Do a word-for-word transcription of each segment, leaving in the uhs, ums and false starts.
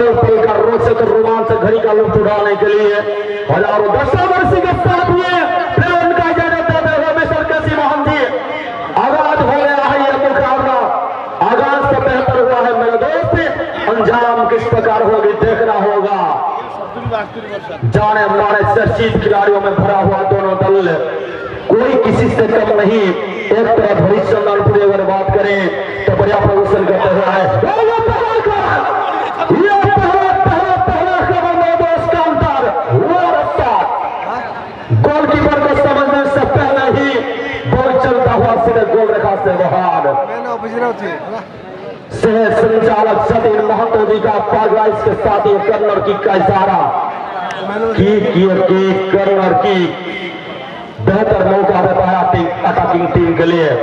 पल पल का रोचक रोमांच घड़ी का लुत्फ उठाने के लिए हजारों दर्शक वर्षी के साथ हुए फिर उनका इजाजत देते हुए मिस्टर कैसी मोहन जी आगाज हो गया है यह मुकाबला। आगाज से बेहतर हुआ है मेरे दोस्त, अंजाम किस प्रकार होगी देखना होगा। जाने मारे चर्चित खिलाड़ियों में भरा हुआ दोनों दल, कोई किसी से कम नहीं। एक तरफ हरिश्चंद्रपुर अगर बात करें तो बढ़िया प्रदर्शन करते हुए है गोलकीपर को समझने से पहले ही बॉल चलता हुआ सीधे गोल रेखा से बाहर। सह संचालक सतीन महतो जी का पागवाइस के साथ ये कर्नर की का इशारा की की कर्नर की बेहतर मौका बताया अटैकिंग टीम के लिए।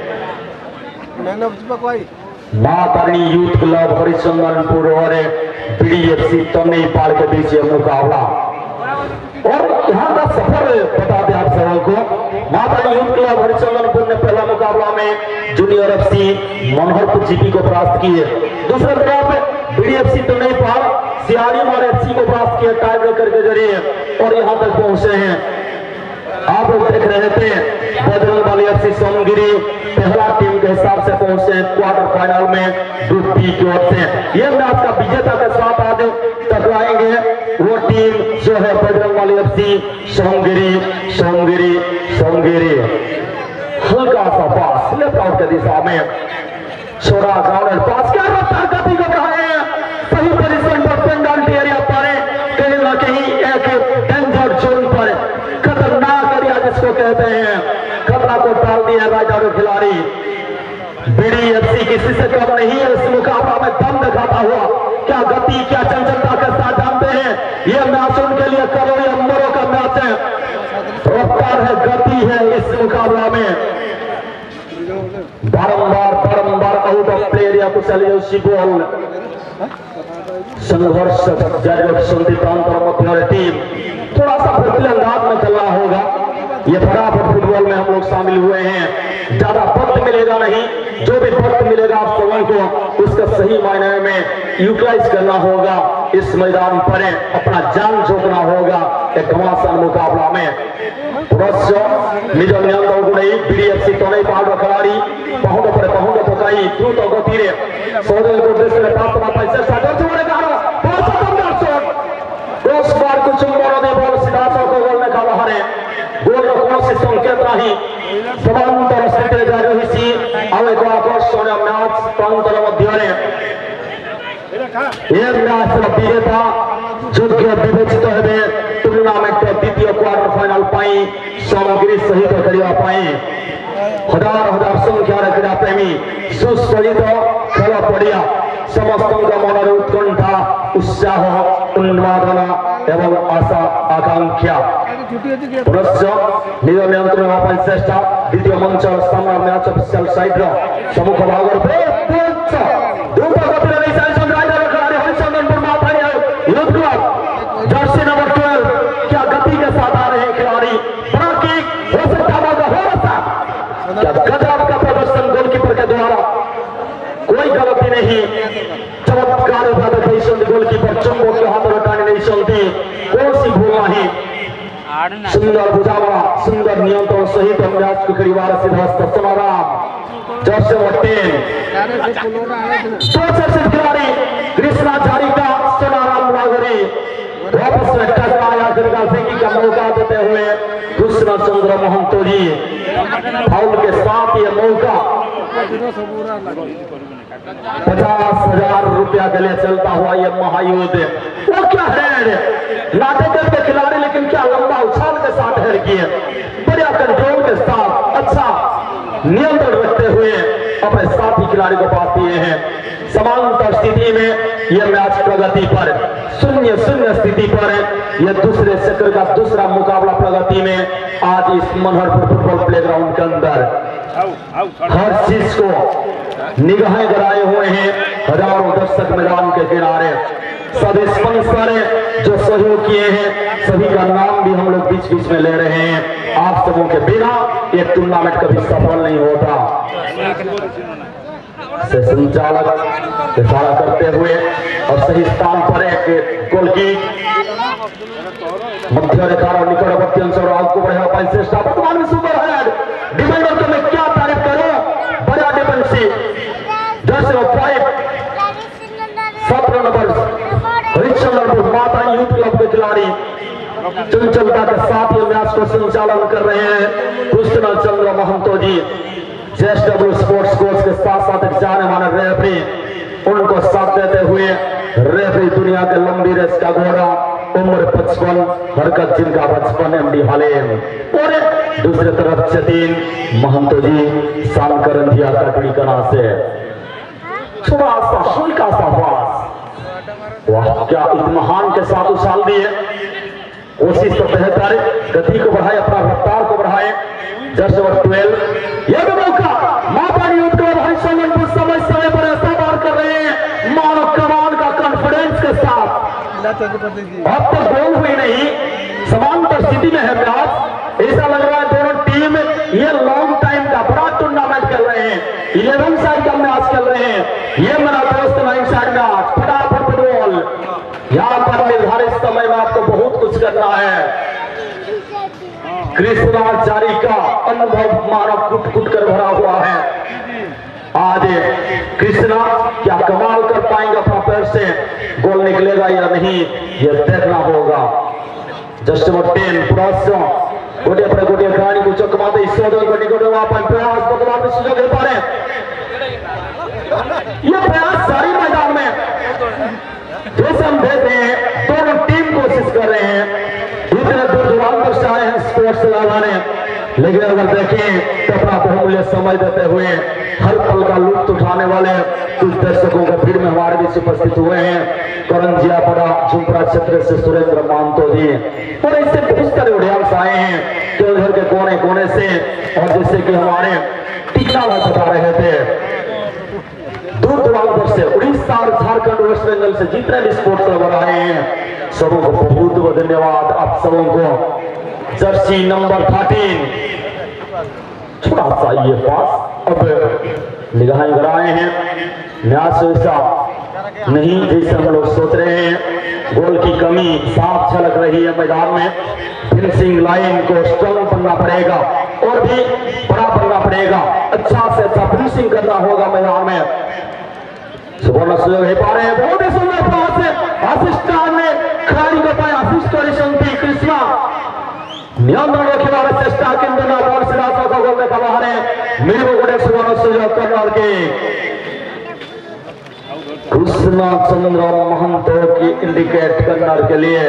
मां तारिणी यूथ क्लब हरिश्चंद्रपुर और बीडीएफसी तन्नी पाल के बीच ये मुकाबला और यहाँ का सफर बता दें आप सबों को। मां तारिणी यूथ क्लब हरिश्चंद्रपुर ने पहला मुकाबला में जूनियर एफसी मनोहरपुर जीपी को परास्त किए। दूसरी तरफ बीडीएफसी तन्नी पाल सियारी और एफसी को परास्त किया टाई ब्रेकर के जरिए और यहाँ तक पहुंचे हैं। आप लोग देख रहे थे बजरंग वाली एफसी सोनगिरी पहला टीम के हिसाब से पहुंचे क्वार्टर फाइनल में ग्रुप बी की ओर से। ये मैच का विजेता के साथ आज टकराएंगे वो टीम जो है बजरंग वाली एफसी सोनगिरी सोनगिरी सोनगिरी। हल्का सा पास लेफ्ट आउट के दिशा में छोड़ा गाँव पास क्या रफ्तार गति को रहे हैं सही पोजीशन पर पेनल्टी एरिया पर कहीं ना कहीं एक डेंजर जोन पर खतरनाक एरिया जिसको कहते हैं खतरा को टाल दिया राइडर खिलाड़ी। बीडीएफसी किसी से कम नहीं है इस मुकाबला में दम दिखाता हुआ। क्या गति क्या चंचलता के साथ जानते हैं ये मैच उनके लिए करो या मरो का मैच है। रफ्तार है गति है इस मुकाबला में। बारंबार बारंबार आउट ऑफ प्ले एरिया को चलिए उसी बॉल संघर्ष जारी सुनती प्रांत और मध्य टीम थोड़ा सा फुटबॉल अंदाज में चलना होगा। ये फटाफट फुटबॉल में हम लोग शामिल हुए हैं, ज्यादा वक्त मिलेगा नहीं, जो भी वक्त मिलेगा आप सबों को उसका सही मायने में यूटिलाइज करना होगा। इस मैदान पर अपना जान झोंकना होगा एक घमासान मुकाबला में। निज नियंत्रण को नहीं बीडीएफसी तो नहीं पाल खिलाड़ी पहुंच पर पहुंच पकाई द्रुत गति रे सोडल को देश में पास में पैसे साथ जोड़े का बहुत सुंदर शॉट क्रॉस बार कुछ मोड़ दे बॉल सीधा सा को गोल में काला हरे गोल रो कौन से संकेत रही समांतर स्थिति जारी हिसी आवे को आकर्षण मैच प्रांतर मध्य रे ये मैच विजेता যোগ্য বিবেচিত হবে টুর্নামেন্ট দ্বিতীয় কোয়ার্টার ফাইনাল পাই সামগ্রী সহিত খেলা পাই हजार हजार संख्यार क्रीड़ा प्रेमी सुसज्जित खेल पड़िया समस्त मन उत्कंठा उत्साह उन्मादना एवं आशा आकांक्षा पुनश्च निज नियंत्रण चेष्टा द्वितीय मंच सामना मैच ऑफिशियल साइड सम्मुख भाग जर्सी नंबर ट्वेल्व क्या गति के साथ आ रहे हैं खिलाड़ी बड़ा किक हो सकता है हो सकता क्या गजब का प्रदर्शन गोलकीपर के द्वारा कोई गलती नहीं चमत्कार गोलकीपर चुंबक के हाथ हटाने नहीं चलती कौन सी भूल नहीं सुंदर बुझावा सुंदर नियंत्रण सहित मैच को खिलाड़ी Siddharth Samaram jersey number ten दो खिलाड़ी कृष्णा झारिका सोनाराम नागरी वापस में टकराया दुर्गा फेंकी का मौका देते हुए कृष्ण चंद्र महंतो जी फाउल के साथ ये मौका पचास हजार रुपया के लिए चलता हुआ ये महायुद्ध वो क्या है नाटेकर के खिलाड़ी लेकिन क्या लंबा उछाल के साथ हेड किए बढ़िया कंट्रोल के साथ अच्छा नियंत्रण रखते हुए अपने साथी खिलाड़ी को पास दिए हैं। समांतर स्थिति में यह मैच प्रगति पर शून्य शून्य स्थिति पर यह दूसरे चक्र का दूसरा मुकाबला प्रगति में आज इस मनोहरपुर फुटबॉल प्लेग्राउंड के अंदर हर चीज को निगाहें गड़ाए हुए हैं हजारों दर्शक मैदान के किनारे सभी स्पॉन्सर जो सहयोग किए हैं सभी का नाम भी हम लोग बीच बीच में ले रहे हैं। आप सबों के बिना ये टूर्नामेंट कभी सफल नहीं होता। से संचालक इशारा करते हुए और सही स्थान पर एक गोल की मध्य रेखा और निकटवर्ती अंचल को बढ़ेगा पैसे स्टार वर्तमान में सुपर हेड डिफेंडर को मैं क्या तारीफ करूं, बड़ा डिफेंसिव जर्सी नंबर फाइव सत्रह नंबर हरिश्चंद्रपुर माता यूथ क्लब के खिलाड़ी चंचलता के साथ ये मैच को संचालन कर रहे हैं Krishna Chandra Mahanto ji, JSW sports coach के साथ साथ एक जाने माने रेफरी उनको साथ देते हुए रेफरी दुनिया के लंबी रेस का घोड़ा उम्र पचपन हरकत जिनका बचपन एमडी हालेम और दूसरे तरफ जतीन महंतो जी शानकरण जी काटड़ी कना से छोटा सा हल्का सा पास, वाह क्या इत्मीनान के साथ उछाल दिए, कोशिश तो बेहतर गति को बढ़ाए अपना रफ्तार को बढ़ाए। जस्ट नंबर ट्वेल्व ये भी मौका माता यूथ क्लब हरिश्चंद्रपुर समय समय पर ऐसा बार कर रहे हैं मानव कमान का कॉन्फिडेंस के साथ। अब तक गोल हुई नहीं, समान परिस्थिति में है मैच, ऐसा लग रहा है दोनों टीम ये लॉन्ग टाइम का बड़ा टूर्नामेंट खेल रहे हैं, इलेवन साइड का मैच खेल रहे हैं। ये मेरा दोस्त नाइन साइड मैच फटाफट फुटबॉल, यहाँ पर निर्धारित समय में आपको बहुत कुछ करना है। कृष्णाचारी का अनुभव मानव कुट कुट कर भरा हुआ है। आज कृष्णा क्या कमाल कर पाएंगे अपना पैर से, गोल निकलेगा या नहीं ये देखना होगा। जस्ट नंबर टेन पुरासो गोटे पर गोटे खिलाड़ी को चकमाते ईश्वर को निकट हुआ अपन प्रयास बदलाव में सुजग ले पा रहे ये प्रयास सारी मैदान में जैसे हम देख रहे हैं दोनों टीम कोशिश कर रहे हैं, इतने दूर दुरान पर से आए हैं स्पोर्ट्स लगाने, लेकिन अगर देखें तो अपना बहुमूल्य समय देते हुए हर पल का लुत्फ उठाने वाले कुछ दर्शकों के भीड़ में हमारे बीच उपस्थित हुए हैं। करंजियापड़ा झुमपड़ा क्षेत्र से सुरेंद्र महंतो जी और इससे बहुत सारे ऑडियंस आए हैं केवल के कोने कोने से, और जैसे कि हमारे टीका बता रहे थे दूर दराज से उड़ीसा और झारखंड वेस्ट बंगाल से जितने भी स्पोर्ट्स लवर आए हैं सबों को बहुत बहुत धन्यवाद। आप सबों को जर्सी नंबर थर्टीन छोटा सा ये पास अब निगाहें गड़ाए हैं, मैच ऐसा नहीं जैसे हम लोग सोच रहे हैं, गोल की कमी साफ झलक रही है मैदान में। फिनिशिंग लाइन को स्ट्रॉन्ग बनना पड़ेगा और भी बड़ा बनना पड़ेगा, अच्छा से अच्छा फिनिशिंग करना होगा मैदान में। सुवर्ण सुयोग है पा रहे हैं, बहुत ही सुंदर पास है, असिस्टेंट ने खिलाड़ी को पाया, असिस्ट और शंति कृष्णा नियंत्रण रखने वाले चेष्टा केंद्र ना बॉल से रास्ता का गोल देखा बाहर है, मिलवो गुडे सुवर्ण सुयोग करनाल के कृष्णा चंद्र महंतो की इंडिकेट करनाल के लिए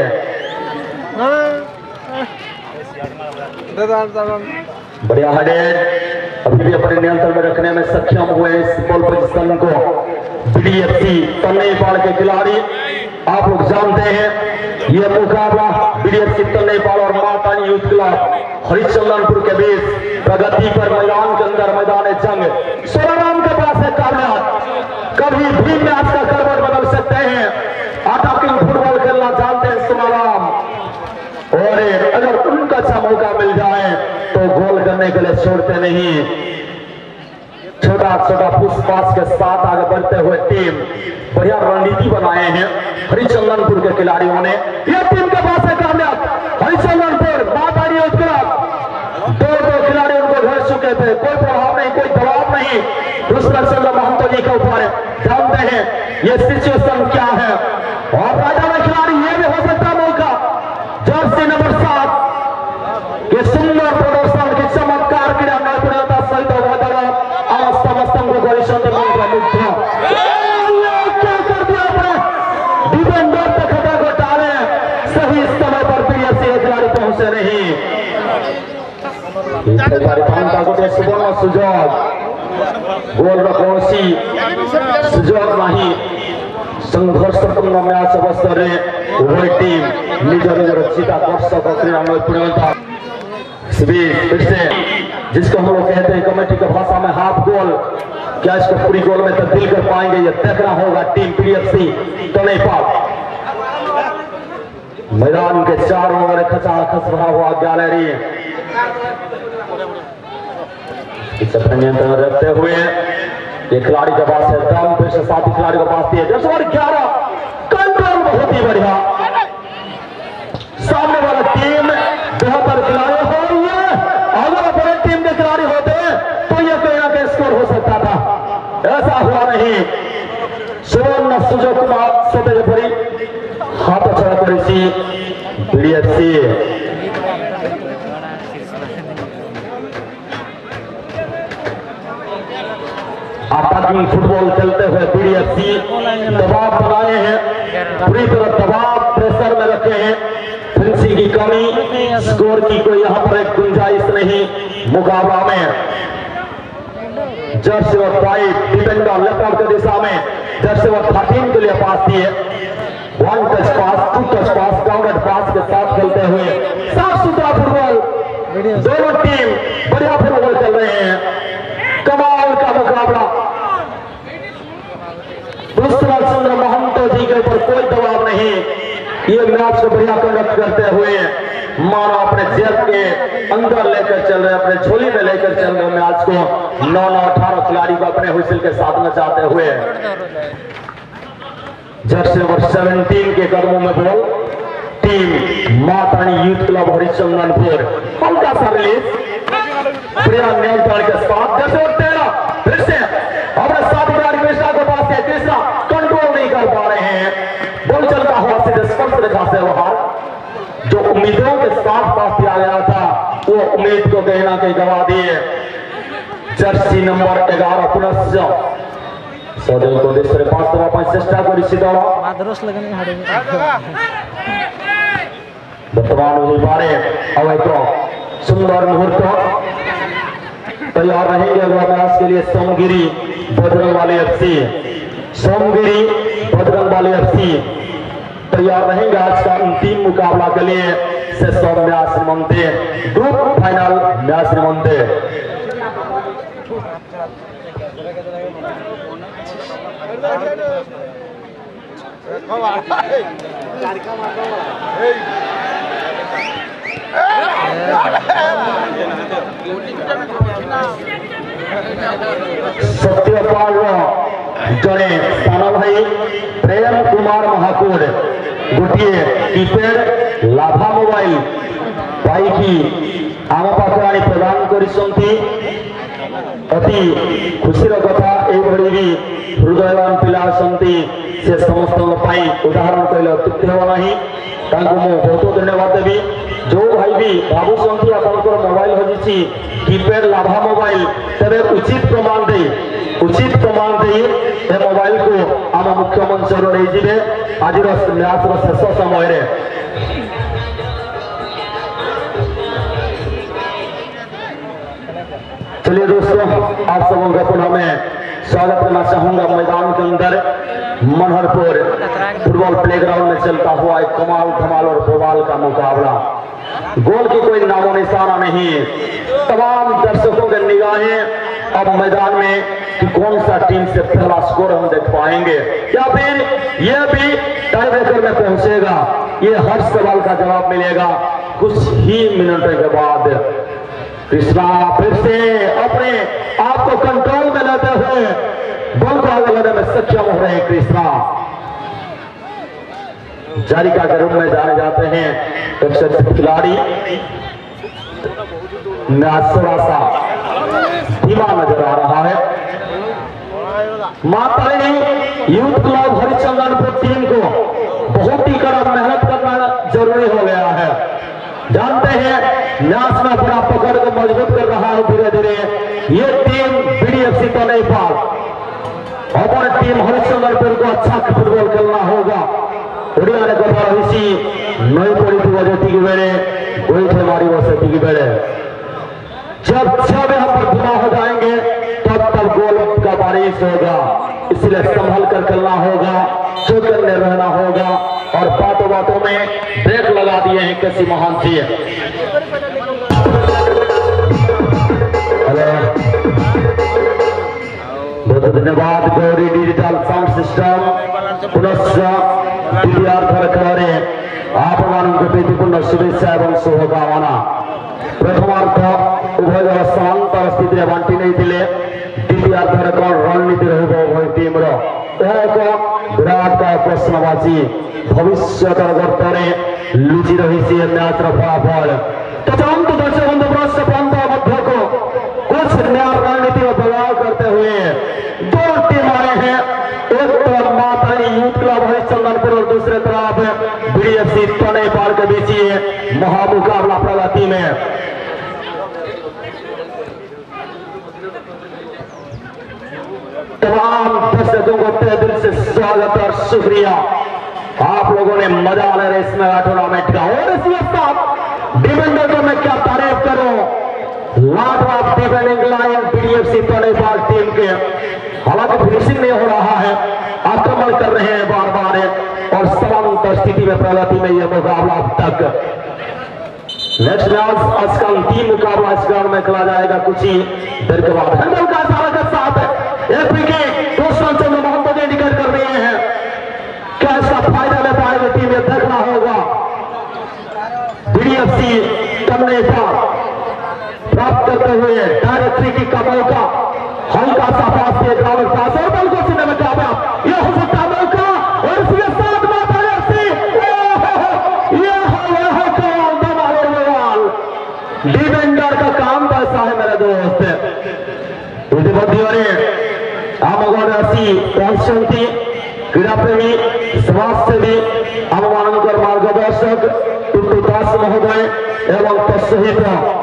बढ़िया हेडेड, अभी भी अपने नियंत्रण में रखने में सक्षम हुए इस बॉल पोजीशन को बीडीएफसी तन्नेपाल के खिलाड़ी। आप लोग जानते हैं यह मुकाबला बीडीएफसी तन्नेपाल और माता यूथ क्लब हरिश्चंद्रपुर के बीच प्रगति पर मैदान के अंदर मैदान जंग सोनाराम के पास है कामयाब, कभी भी मैच का करवट बदल सकते हैं। अटैकिंग फुटबॉल खेलना जानते हैं सोनाराम, और अगर उनका अच्छा मौका मिल जाए तो गोल करने के लिए छोड़ते नहीं। छोटा छोटा पुष्पास के साथ आगे बढ़ते हुए टीम बढ़िया रणनीति बनाए हैं हरिश्चंद्रपुर के खिलाड़ियों ने। यह टीम के पास है कामयाब हरिश्चंद्रपुर माता यूथ क्लब, दो दो खिलाड़ी उनको घर चुके थे, कोई प्रभाव नहीं, कोई दबाव नहीं कृष्ण चंद्र महंतो जी के ऊपर। जानते हैं ये सिचुएशन क्या है, और राजा में खिलाड़ी ये भी हो सकता मौका जर्सी नंबर सात के सुंदर प्रदर्शन की चमत्कार क्रीड़ा नैपुण्यता सहित क्या कर दिया आपने, डिफेंडर पे खतरा को टाले, सही समय पर बीडीएफसी खिलाड़ी पहुंचे नहीं। सुवर्ण सुजोग गोल रखोसी सुजोग नहीं, संघर्षपूर्ण मैच अवसर उभय टीम निज निज चिताकर्षक क्रीड़ा नैपुण्यता फिर से जिसको हम लोग कहते हैं कमेटी की भाषा में हाफ गोल, क्या इसको पूरी गोल में तब्दील कर पाएंगे ये देखना होगा टीम बीडीएफसी तन्नेपाल। मैदान के चारों ओर खचाखच भरा हुआ गैलरी, नियंत्रण रखते हुए ये खिलाड़ी के पास है दम, फिर से साथी खिलाड़ी के पास दिए दस ओवर ग्यारह, कंट्रोल बहुत ही बढ़िया। सामने वाला टीम बेहतर खिलाड़ी हो रही है, अगर अपने टीम के खिलाड़ी होते तो ये कहीं ना कहीं स्कोर हो सकता था, ऐसा हुआ नहीं। सुवर्ण सुजोग कुमार सतेज भरी हाथ छड़ा करी बीडीएफसी अटैकिंग फुटबॉल खेलते हुए बीडीएफसी दबाव बनाए हैं, पूरी तरह दबाव प्रेशर में रखे हैं। फिनिशिंग की कमी, स्कोर की कोई यहाँ पर एक गुंजाइश नहीं। मुकाबला में जर्सी और फाइव डिफेंडर लेफ्ट की दिशा में जर्सी और थर्टीन के लिए पास दिए, one touch pass, two touch pass, counter pass के साथ खेलते हुए साफ सुथरा फुटबॉल। दोनों टीम बढ़िया फुटबॉल खेल रहे हैं, कमाल का मुकाबला। दूसरा चंद्र महंतो जी के ऊपर कोई दबाव नहीं, ये मैच को बढ़िया कंडक्ट करते हुए मानो अपने जेब के अंदर लेकर चल रहे, अपने झोली में लेकर चल रहे मैच को। नौ नौ अठारह खिलाड़ी को अपने हुइसल के साथ नचाते हुए जर्सी नंबर सत्रह के कदमों में ball. Team Matani youth club Harichandanpur हल्का सा रिलीज, प्रिया नियंत्रण के साथ जैसे तेरह फिर से अपने साथ खिलाड़ी कृष्णा के पास है, कृष्णा कंट्रोल नहीं कर पा रहे हैं, बॉल चलता हुआ सीधे स्पर्श रेखा से बाहर। जो उम्मीदों के साथ पास दिया गया था वो उम्मीद को कहीं ना कहीं गवा दिए। जर्सी नंबर ग्यारह पुनश्च सदैव को दूसरे पांच दवा पांच चेष्टा करी सीधा वर्तमान बारे अवैध सुंदर मुहूर्त तैयार रहेंगे अगला मैच के लिए। सोमगिरी बजरंग वाली एफसी, सोमगिरी बजरंग वाली एफसी तैयार रहेंगे आज का अंतिम मुकाबला के लिए। से सब मैच निमंते ग्रुप फाइनल मैच निमंते सत्यपाल जड़े साना भाई प्रेम कुमार महाकूर गोटे कीपैड लाभा मोबाइल पाई आम पाखे प्रदान कर अति खुशीर कथा यही भी हृदयवान पिला से समस्त उदाहरण कहले अत्युक्ति हम ना बहुत धन्यवाद देवी। जो भाई भी भावुंट आपंकर मोबाइल हजि कीपैड लाभा मोबाइल तेरे उचित प्रमाण दे उचित प्रमाण दे ए मोबाइल को आम मुख्यमंत्री नहीं जी आज मैच शेष समय चलिए दोस्तों आप सबों का पुनः मैं स्वागत करना चाहूंगा मैदान के अंदर मनहरपुर फुटबॉल प्लेग्राउंड में चलता हुआ एक कमाल धमाल और बवाल का मुकाबला। गोल की कोई नामो निशाना नहीं, तमाम दर्शकों के निगाहें अब मैदान में कि कौन सा टीम से पहला स्कोर हम देख पाएंगे या फिर यह भी टाई ब्रेकर में पहुंचेगा। ये हर सवाल का जवाब मिलेगा कुछ ही मिनटों के बाद। कृष्णा फिर से अपने आप को कंट्रोल में लेते हुए बॉल को आगे लेने में सक्षम हो रहे हैं। कृष्णा जारिका के रूप में जाने जाते हैं एक खिलाड़ी मैच थोड़ा सा धीमा नजर आ रहा है। Matarini youth club Harichandanpur team को बहुत ही कड़ा मेहनत करना जरूरी हो गया है। जानते हैं मैच में अपना पकड़ को मजबूत कर रहा है धीरे धीरे ये टीम बीडीएफसी तो नहीं पाल और टीम हरिचंदनपुर को अच्छा फुटबॉल खेलना होगा। ओडिया ने कथा रही नई पड़ी थी वजह की बेड़े कोई थे मारी वसती की बेड़े जब जब यहाँ पर धुआं हो जाएंगे तब तब गोल का बारिश होगा, इसलिए संभल कर खेलना होगा, चौकन में रहना होगा। और बातों बातों में ब्रेक लगा दिए हैं कैसी महान जी। बहुत धन्यवाद गौरी डिजिटल साउंड सिस्टम पुनश्च विद्यार्थी खिलाड़ी आप मान प्रीतिपूर्ण शुभेच्छा एवं शुभकामना। प्रथमार्ध उभय दल समांतर स्थित में बांटी नहीं थिले द्वितीयार्धर कौन रणनीति रहिबो उभय टीम रो एक विराट का प्रश्नवाची भविष्य गर्तरे लुचि रही सी मैच रो फलाफल तमाम तो दर्शक बंधु प्रश्न पंद्रह मध्य को कुछ नया रणनीति में बदलाव करते हुए दो टीम आए हैं। एक तरफ मातानी यूथ क्लब हरिश्चंद्रपुर और दूसरे तरफ बीडीएफसी तनेपाल के बीच ये महामुकाबला प्रगति में। तमाम दर्शकों को तहे दिल से स्वागत और शुक्रिया, आप लोगों ने मजा ले रहे इसमें टूर्नामेंट का। और इसी साथ डिफेंडर को मैं क्या तारीफ करूं, लाजवाब डिफेंडिंग लाइन बीडीएफसी तनेपाल टीम के, हालांकि फिनिशिंग नहीं हो रहा है, आक्रमण कर रहे हैं बार बार और समांतर स्थिति में प्रगति में यह मुकाबला अब तक। नेक्स्ट मैच आज का अंतिम मुकाबला इस ग्राउंड में खेला जाएगा कुछ ही देर के बाद। हैंडल का सारा के साथ एक विकेट दोस्तों चंद्र मोहम्मद इंडिकेट कर रहे हैं, क्या इसका फायदा ले पाएगी टीम, ये देखना होगा। बीडीएफसी तनेपाल प्राप्त करते हुए डायरेक्ट फ्री किक का मौका, हल्का सा पास दिए ग्राउंड पास और बल को सीने में कामयाब, यह हो सकता मौका और इसके साथ माता एफसी ये है कमाल दमाल बवाल। डिफेंडर का काम कैसा है मेरे दोस्त, इतिमध्ये आमगढ़ी पहुंचती क्रीड़ा प्रेमी समाजसेवी आम मानकर मार्गदर्शक टुटू दास महोदय एवं तत्सहित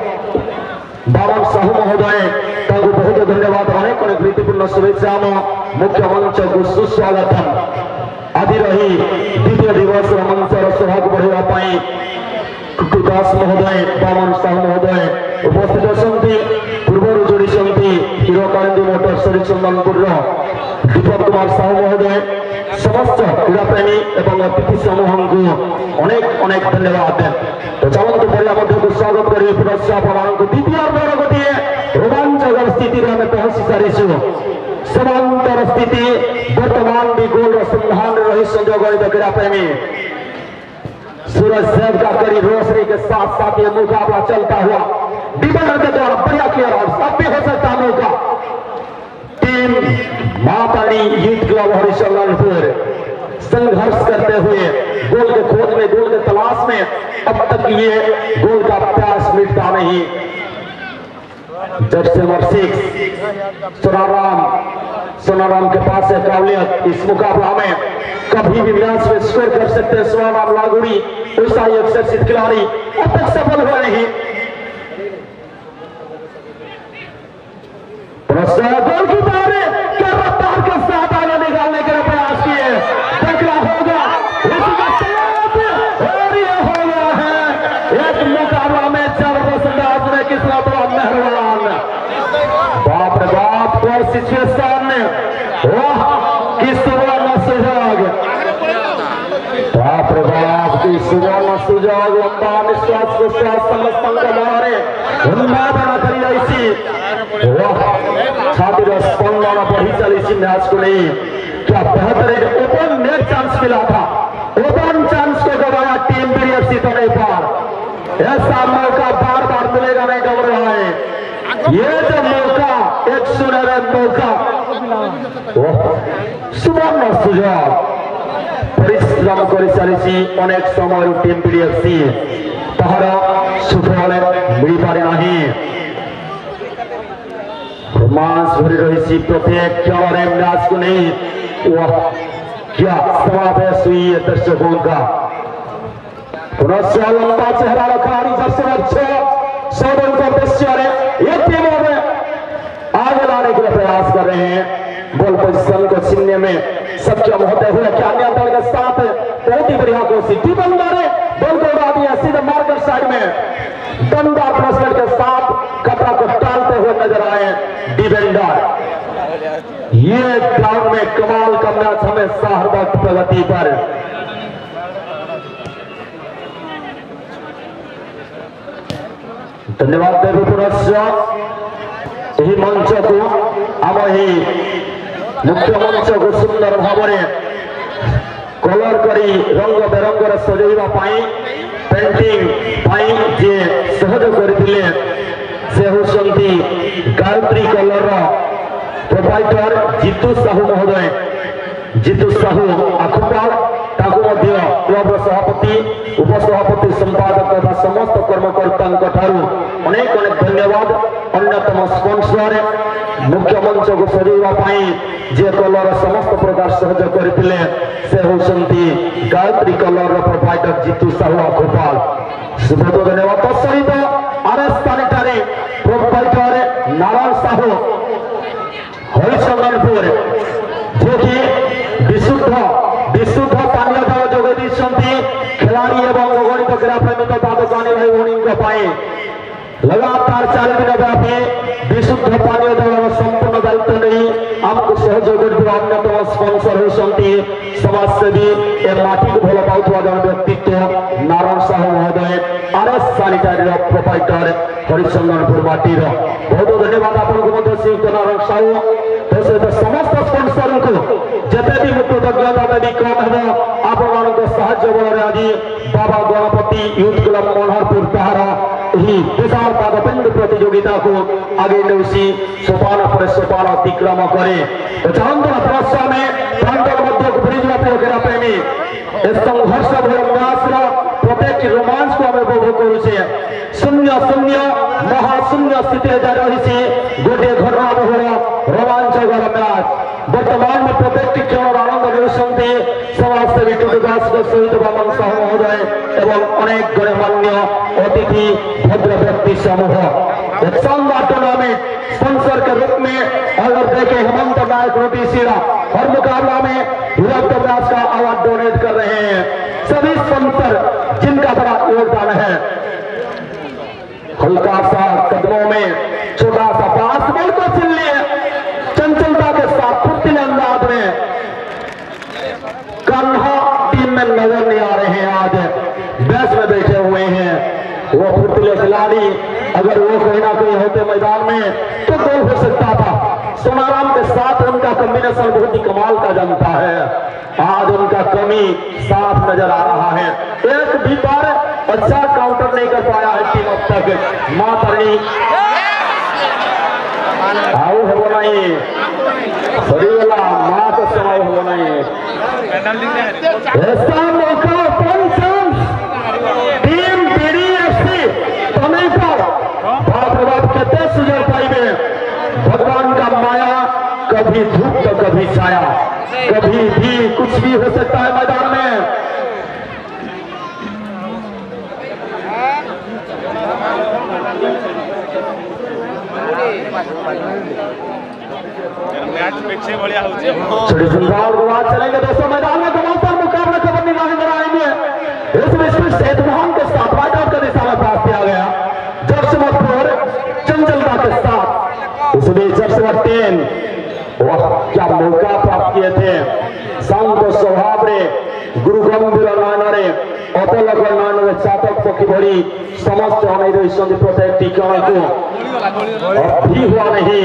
बावन साहू महोदय बहुत धन्यवाद, अनेक अनेक प्रीतिपूर्ण शुभेच्छा मुख्य मंच को सुस्वागत। आदि रही द्वितीय दिवस मंचर सौभाग्य बढ़ाई टुटू दास महोदय बावन साहू महोदय उपस्थित अच्छी, पूर्व जोड़ी हिरो कालिंदी मोटर हरिचंदनपुर दीपक कुमार साहू महोदय समस्त क्रीड़ा प्रेमी एवं अतिथि समूह को अनेक अनेक धन्यवाद। तो चलते पड़ा मध्य को स्वागत करी पुरस्कार प्रमाण को द्वितीय गोटे रोमांचकर स्थिति में पहुंची सारी समांतर स्थिति वर्तमान भी गोल संधान रही संजोग क्रीड़ा प्रेमी सूरज सेव का करी रोशनी के साथ साथ ये मुकाबला चलता हुआ डिफेंडर के द्वारा बढ़िया क्लियर आउट, अब भी हो सकता मौका। Team Matani youth club Harishchandrapur संघर्ष करते हुए गोल के खोज में, गोल के तलाश में, अब तक ये गोल का प्यास मिटता नहीं। Jersey number six Sonaram Sonaram के पास है काबिलियत इस मुकाबला में, कभी भी मैच में स्कोर कर सकते हैं सोनाराम लागुड़ी, ऐसा ही अक्सर खिलाड़ी अब तक सफल हुए नहीं। गोल की बार क्या रफ्तार के साथ आगे निकालने के प्रयास किए, देखना होगा और ये हो गया है एक मुकाबला में जबरदस्त अंदाज में कितना बड़ा मेहरबान, बाप रे बाप और सिचुएशन वाह की सुवर्ण सुजोग, बाप रे बाप की सुवर्ण सुजोग, लंबा निश्वास विश्वास समस्त मारे उन्मादना करी ऐसी छाती स्पंदन बढ़ी चली मैच को नहीं, क्या बेहतरीन ओपन नेट चांस मिला था, ओपन चांस को गवाया टीम बीडीएफसी तनेपाल। ऐसा मौका बार बार मिलेगा नहीं गवा रहा है, ये जो मौका एक सुनहरा मौका सुवर्ण सुजोग परिश्रम कर चली अनेक समय टीम बीडीएफसी तार सुफल मिल पारे नहीं। रोमांस भरी रही प्रत्येक क्षण मैच को नहीं, वह क्या समावेश हुई है दर्शकों का। पुनः लंबा चेहरा रखा सौदन का दृश्य ये टीमों में आगे लाने के लिए प्रयास कर रहे हैं, बॉल पोजिशन को छीनने में सक्षम होते हुए क्या नियंत्रण के साथ बहुत ही बढ़िया कोशिश डिफेंडर ने बॉल को उड़ा दिया सीधे मार्कर साइड में, दमदार प्लेसमेंट के साथ कपड़ा को टालते हुए नजर आए डिफेंडर। ये ग्राउंड में कमाल का मैच हमेशा हर वक्त प्रगति पर। धन्यवाद देवी पुनश्च यही मंच को आम मुख्य मंच को सुंदर भाव कलर करी रंग बेरंगर सजेवा पेंटिंग जे सहयोग करथिले से होसंती गायत्री कलर प्रोपाइटर जीतू साहू महोदय जीतू साहू आखुपाल ताकू मध्य क्लब सभापति उपसभापति संपादक तथा समस्त कर्मकर्ता ठारू अनेक अनेक धन्यवाद। अन्यतम स्पॉन्सर मुख्य मंच को सजाइवा जे कलर समस्त प्रकार सहयोग करथिले से होसंती गायत्री कलर प्रोपाइटर जीतू साहू आखुपाल बहुत धन्यवाद। तत्सहित RS sanitary proprietor Narayan Sahu Harichandanpur जो कि विशुद्ध विशुद्ध पानीय जल जोगे खिलाड़ी एवं अगणित क्रीड़ा प्रेमी तथा दुकानी भाई भौणी लगातार चार दिन व्यापी विशुद्ध पानीय जल संपूर्ण दायित्व नहीं आमको सहयोग अन्यतम स्पॉन्सर होती समाजसेवी ए माटी को भल पाउथवा जन व्यक्तित्व नारायण साहू महोदय आरएस सैनिटरी प्रोपाइटर हरिचंदनपुर माटी बहुत धन्यवाद आपको श्रीयुक्त नारायण साहू तो सहित समस्त स्पॉन्सर को जते भी कृतज्ञता देवी कम है आप बल आज बाबा गणपति यूथ क्लब मनोहरपुर तार विशाल पादपिंड प्रतियोगिता को आगे नौसी सोपान पर सोपान अतिक्रम करे तो चांदन प्रश्न में प्रांत मध्य क्रीड़ा प्रेमी संघर्ष प्रत्येक रोमांच को आम उपभोग करुचे शून्य शून्य महाशून्य स्थिति रही गोटे घटना बहुल रोमांचकर मैच वर्तमान में प्रत्येक खेल आनंद ले समाजसेवी टुडुदास सहित बामन साहू महोदय एवं अनेक गणमान्य अतिथि भद्र व्यक्ति समूह एक शानदार टूर्नामेंट स्पॉन्सर के रूप में अगर देखे हेमंत नायक रोटी सीरा हर मुकाबला में हीरक व्यास का अवार्ड डोनेट कर रहे हैं सभी स्पॉन्सर जिनका बड़ा योगदान है। हल्का सा कदमों में छोटा सा पास बॉल को छीन लिए चंचलता के साथ फुर्तीले अंदाज में कान्हा टीम में नजर नहीं आ रहे हैं। आज बैच में बैठे हुए हैं वो फुर्तीले खिलाड़ी अगर वो कहीं ना कहीं होते मैदान में तो गोल हो सकता था। सोनाराम के साथ उनका कॉम्बिनेशन बहुत ही कमाल का जमता है। आज उनका कमी साफ नजर आ रहा है। एक भी बार अच्छा काउंटर नहीं कर पाया है टीम अब तक। मां तरणी आओ हो नहीं सही वाला मां का समय हो नहीं ऐसा मौका टीम बीडीएफसी तने पर बाप रे बाप कितने सुजर पाइबे भगवान का माया कभी धूप तो कभी छाया कभी भी कुछ भी हो सकता है मैदान में। चलेंगे दोस्तों मैदान में घमासान मुकाबला खबर निगाहें बनाएंगे। इस विश्व सेतुहान के साथ वाइट का दिशा में पास किया गया जर्समतपुर चंचलता के साथ उसमें जर्समत टेन वह क्या मौका प्राप्त किए थे शांत स्वभाव रे गुरु गंभीर नायन अतल नायन चातक पक्षी भरी समस्त अनेक रही प्रत्येक टीकण को भी हुआ नहीं।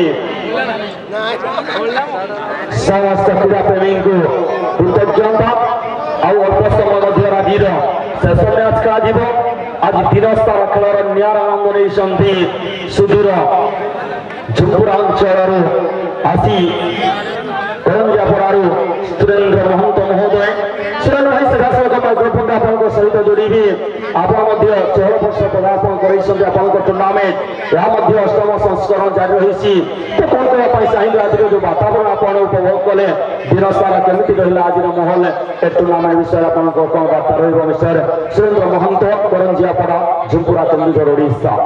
समस्त क्रीड़ा प्रेमी को कृतज्ञता और अल्प समय मध्य राज्य शेष मैच का आज दिन स्टार खेल नियार आनंद नहीं सुदूर झुंपुरांचल आसी करंजियापड़ारू सुरेंद्र महंत महोदय सुरेंद्र भाई सीधा माइक्रोफोन आपको सहित जोड़ी आप चौदह वर्ष पदार्पण कर टूर्णामेंट यह अष्टम संस्करण जारी रही तो कौन करने चाहिए आज जो वातावरण आप उपभोग कले दिन सारा केमी रहा आज महल ए टूर्णामेंट विषय आप कौन बार्ता रही सुरेंद्र महंत करंजियापड़ा झुंपुरा केन्दुझर ओडिशा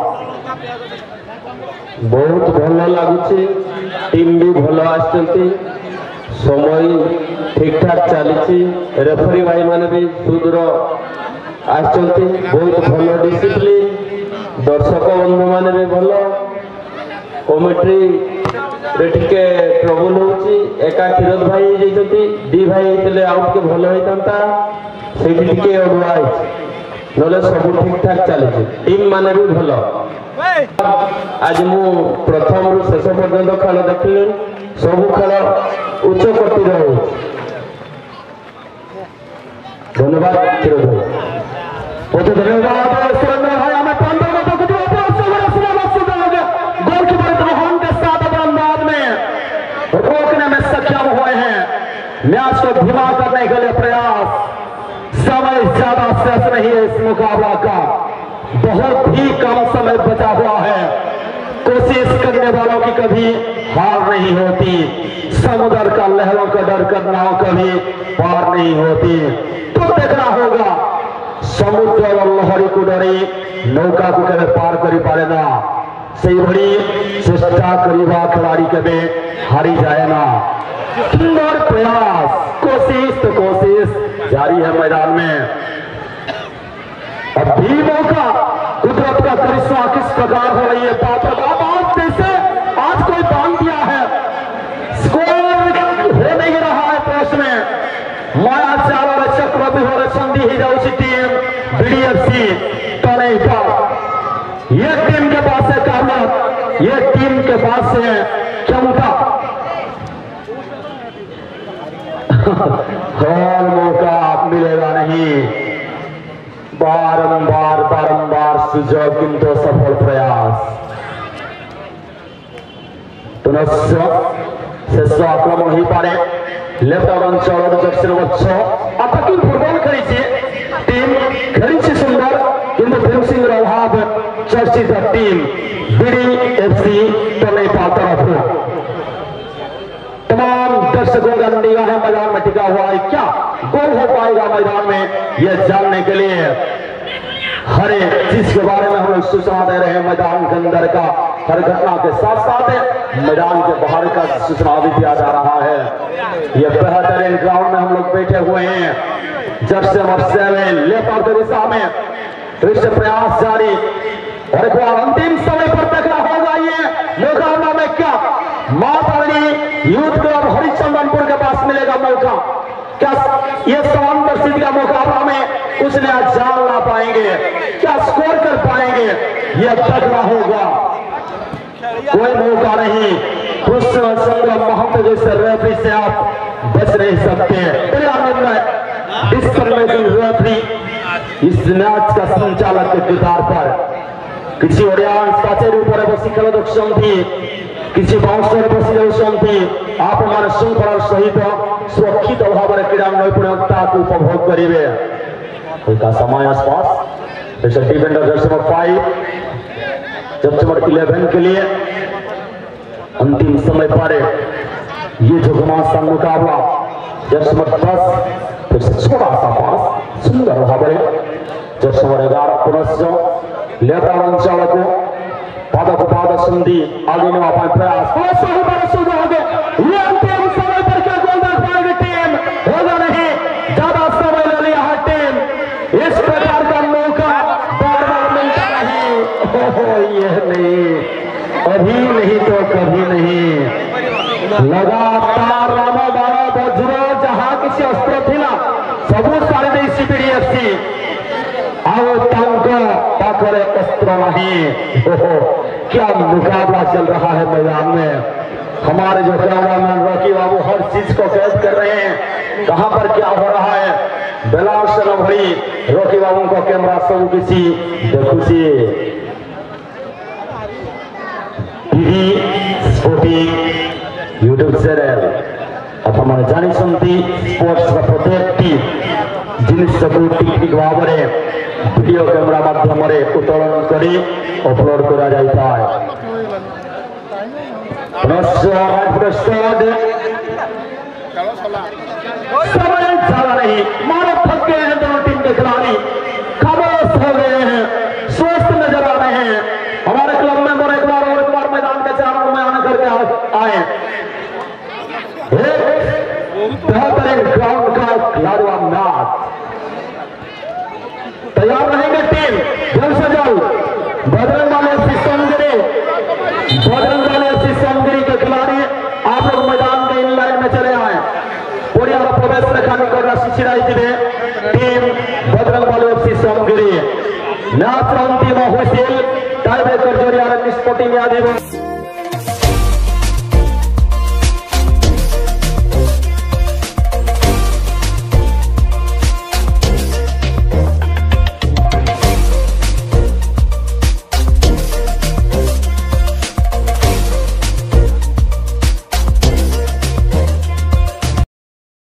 बहुत भल लगुच टीम भी भल आ समय ठीक ठाक चली रेफरी भाई माने भी सुदूर आ बहुत भल डिसिप्लिन दर्शक बंधु मैंने भी भल कमिटी टे ट्रबल हो एका क्षीरोद भाई जाती डी भाई होते आउट के भल होता से अड़ुआ ना सब ठीक ठाक चली टीम माने भी भल। आज मु प्रथम रु शेष पर्यंत खेल देखिली सब खेल उच्च कोटि धन्यवाद। बहुत धन्यवाद। कोई ज्यादा शेष नहीं है इस मुकाबला का, बहुत ही कम समय बचा हुआ है। कोशिश करने वालों की कभी हार नहीं होती, समुद्र का लहरों का डर कर नाव कभी पार नहीं होती। तो देखना होगा समुद्र और लहरी को डरी नौका को कभी पार करी पारे ना, से भरी चेष्टा करीबा खिलाड़ी कभी हारी जाए ना। सुंदर प्रयास, कोशिश तो कोशिश जारी है मैदान में। अब भी मौका, कुदरत का करिश्मा किस प्रकार हो रही है। बात आज जैसे आज कोई बांध दिया है, स्कोर हो नहीं रहा है प्रश्न में। माया चाल और चक्रवर्ती हो संधि ही जाऊँ टीम बीडीएफसी तने पर, ये टीम के पास है कामयाब, ये टीम के पास है क्षमता। और मौका मिलेगा नहीं, बारंबार बारंबार सुजोग किंतु सफल प्रयास। पुनश्च शेष आक्रमण हो पारे लेफ्ट अंचल दक्षिण वच्च अटैकिंग फुटबॉल खेली टीम खेली सुंदर किंतु फिनिशिंग अभाव चर्चित टीम बीडीएफसी तनेपा तरफ। तमाम दर्शकों का निगाह मैदान में टिका हुआ है, क्या गोल हो पाएगा मैदान में यह जानने के लिए हर एक चीज के बारे में हम लोग सूचना दे रहे हैं। मैदान के अंदर का हर घटना के साथ साथ मैदान के बाहर का सूचना भी दिया जा रहा है। यह बेहतरीन ग्राउंड में हम लोग बैठे हुए हैं, जर्सी मर्से में लेपर दिशा में दृश्य प्रयास जारी। और एक बार अंतिम समय पर देखना होगा ये मुकाबला में क्या मातारी यूथ क्लब हरिचंदनपुर के पास मिलेगा मौका, क्या ये समांतर सिद्ध का मुकाबला में कुछ नया जान ला पाएंगे, क्या स्कोर कर पाएंगे, यह देखना होगा। कोई मौका नहीं, कृष्ण चंद्र महंत जैसे रेफरी से आप बच नहीं सकते। बड़ा निर्णय रेफरी इस मैच का संचालक के किरदार पर किसी ऑडियंस काचेर ऊपर बसी खेल देखुंती, किसी बाउंसर बसी जाऊँगी, आप मान श्रृंखला सहित सुरक्षित भाव में क्रीड़ा नैपुण्यता को उपभोग करेंगे। समय आसपास defender jersey number five jersey number eleven के लिए अंतिम समय पर ये जो घमासान मुकाबला जर्सी नंबर दस फिर से छोटा सा पास सुंदर भाव में जर्सी नंबर ग्यारह पुनश्च लेता अंचल को पादक पाद संधि आगे नवा प्रयास ये अंतिम समय पर क्या गोल देख पाएगी टीम, होगा नहीं, ज्यादा समय ले लिया है टीम। इस प्रकार का मौका बार बार मिलता नहीं, ओहो ये नहीं, अभी नहीं तो कभी नहीं। लगातार रामा बाड़ा वज्र जहां किसी अस्त्र थिला सबू सारे देशी बीडीएफसी आओ तांको पाखरे अस्त्र नहीं। ओहो क्या मुकाबला चल रहा है मैदान में। हमारे जो कैमरामैन रॉकी बाबू हर चीज को कैद कर रहे हैं, कहां पर क्या हो रहा है। बेलाल से भरी रॉकी बाबू को कैमरा सब किसी देखुसी टीवी स्पोर्टिंग यूट्यूब चैनल अब हमारे जानी सुनती स्पोर्ट्स का प्रत्येक टीम जिनिस सबू टेक्निक भाव में वीडियो कैमरा माध्यम उत्तोलन करी अपलोड करा जाता है। समय ज्यादा नहीं, मानो थक गए हैं दोनों टीम के खिलाड़ी, खामोश हो गए हैं, स्वस्थ नजर आ रहे हैं। हमारे क्लब मेंबर एक बार और एक बार मैदान के चारों में आने करके आए। बेहतरीन ग्राउंड का खिलाड़ियों मैच तैयार रहेंगे टीम जल्द से जल्द। बजरंग वाले सोनगिरी बजरंग वाले सोनगिरी के खिलाड़ी आप लोग मैदान के इन लाइन में चले आए। पोड़िया प्रवेश रेखा निकल शिशिराई दिवे टीम बजरंग वाले सोनगिरी मैच अंतिम हुई टाई ब्रेकर जरिया निष्पत्ति न्यायाधीश